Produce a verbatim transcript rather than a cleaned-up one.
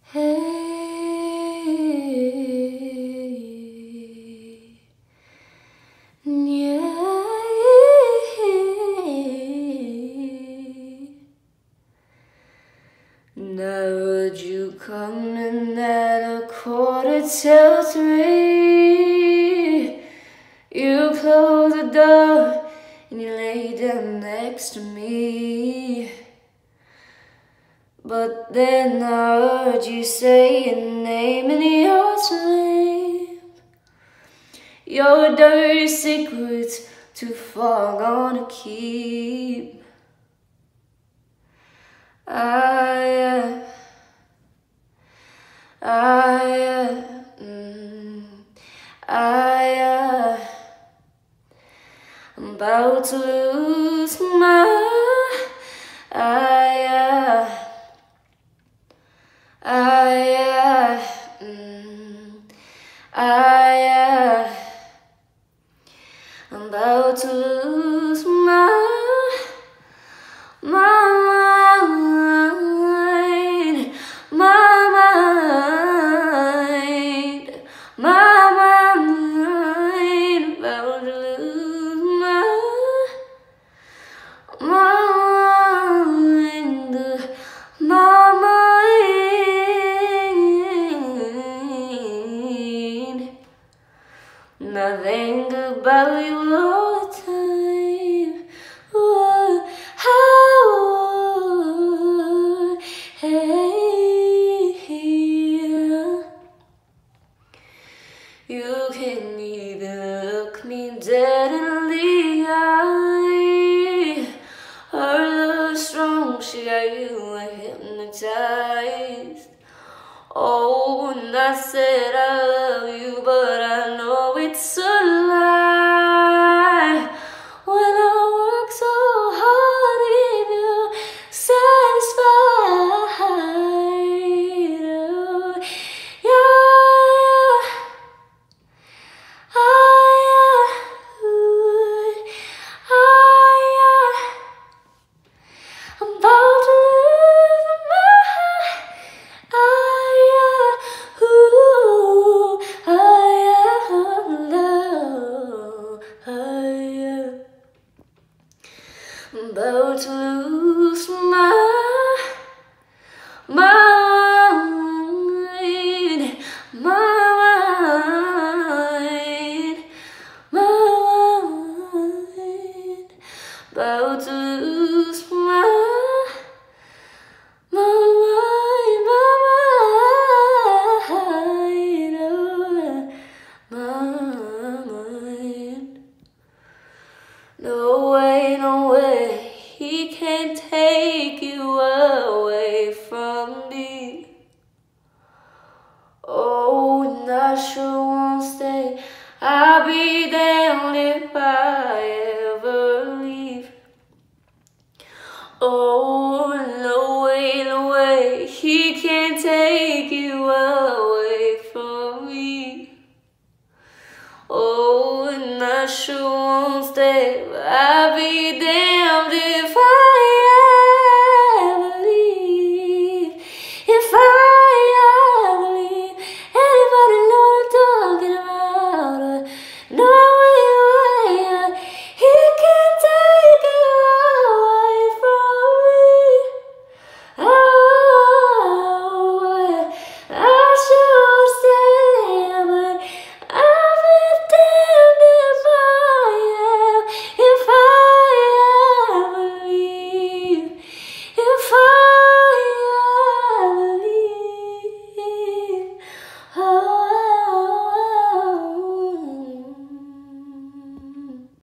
Hey, yeah. Now would you come in at a quarter till three? You close the door and you lay down next to me. But then I heard you say your name in your sleep. Your dirty secrets too far gone to keep. I, I, mm, I, I'm about to lose my, I, I, mm, I, I'm about to lose my, my. And I think about you all the time. Ooh, oh, hey, you can either look me dead in the eye, or look strong, she got you hypnotized. Oh, and I said I love you, but I know it's a lie. When I work so hard to keep you satisfied, oh, yeah, I, ooh, I, I'm about to lose my I'm about to lose my mind, my mind, my mind. About to lose my, my mind, my mind, oh, my mind. No way, no way. He can't take you away from me. Oh, and I sure won't stay. I'll be damned if I ever leave. Oh, no way, no way. He can't take you away from me. Oh, and I sure won't stay. I'll be damned.